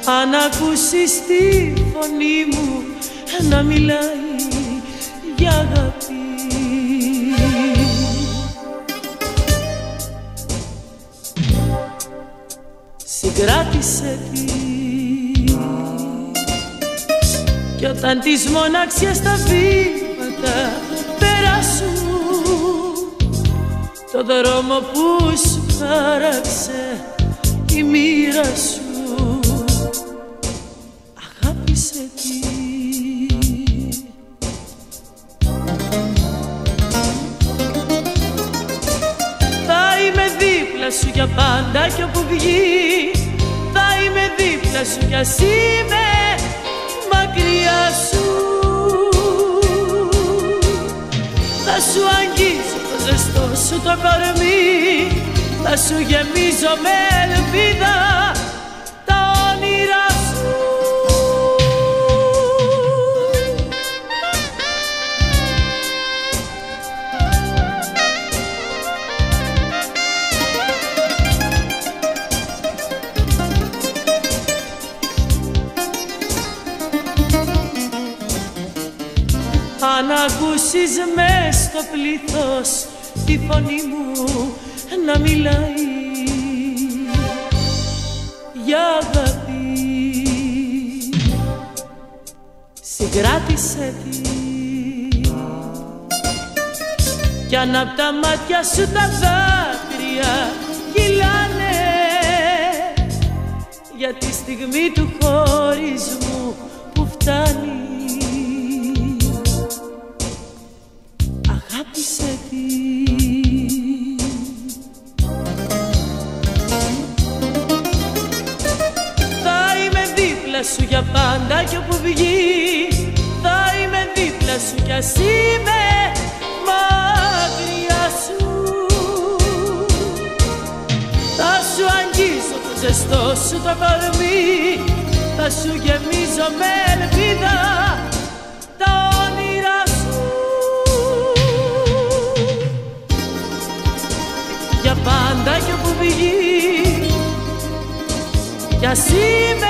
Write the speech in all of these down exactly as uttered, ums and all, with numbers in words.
Αν ακούσεις τη φωνή μου να μιλάει για αγάπη, συγκράτησε τη. Κι όταν της μοναξιάς τα βήματα περάσουν το δρόμο που σου χάραξε η μοίρα σου, αγάπησε τη. Θα είμαι δίπλα σου για πάντα κι όπου βγει, θα είμαι δίπλα σου κι ας είμαι μακριά σου. Θα σου αγγίζω το ζεστό σου το κορμί, θα σου γεμίζω με ελπίδα τα όνειρά σου. Αν ακούσεις μες στο πλήθος τη φωνή μου να μιλάει για αγάπη, συγκράτησε τη. Κι αν απ' τα μάτια σου τα δάκρυα κυλάνε για τη στιγμή του χωρισμού που φτάνει, αγάπησε τη. Σου για πάντα κι όπου βγει, θα είμαι δίπλα σου κι ας είμαι μακριά σου. Θα σου αγγίζω το ζεστό σου το κορμί, θα σου γεμίζω με ελπίδα τα όνειρά σου. Για πάντα κι όπου βγει, κι ας είμαι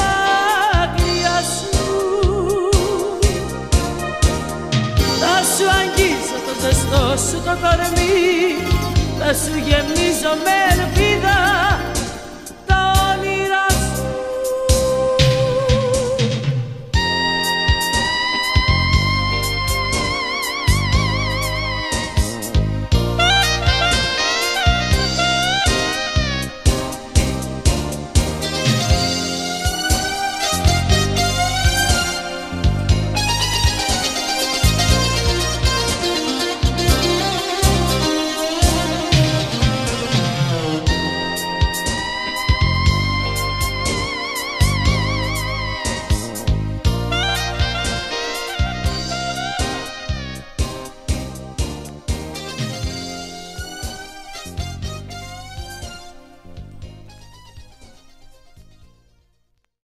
σου αγγίζω το ζεστό σου το κορμί, θα σου γεμίζω με ελπίδα